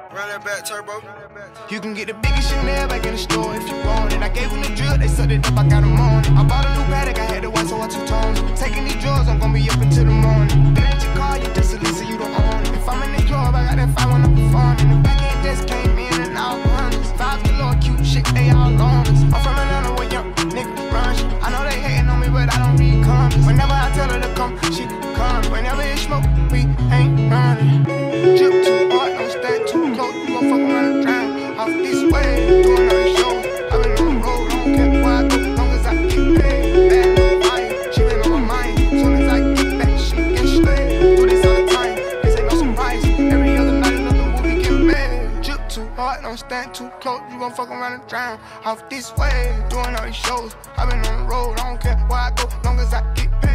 Run that back, turbo. You can get the biggest Chanel back in the store if you want it. I gave them the drill, they sucked it up, I got them on it. I bought a new Patek, I had to white, so I two-tones. Taking these drugs, I'm gonna be up until the morning. That ain't your car, you just a Lisa, you don't own it. If I'm in the club, I got that fire when I'm performing. The back end just came in and all hundreds. 5 galore, cute shit, they all on us. I'm from Atlanta where young niggas run shit. I know they hating on me, but I don't read comments. Whenever I tell her to come, she comes. Whenever it's smoke, we ain't running. Drip too hard, don't stand too close. You gon' fuck around and drown. Off this way, doing all these shows. I been on the road, I don't care where I go, long as I get paid. Bad little fire, she been on my mind. Soon as I get back, she get straight. Do this all the time, this ain't no surprise. Every other night, another movie get made. Drip too hard, don't stand too close. You gon' fuck around and drown. Off this way, doing all these shows. I been on the road, I don't care where I go, long as I get paid.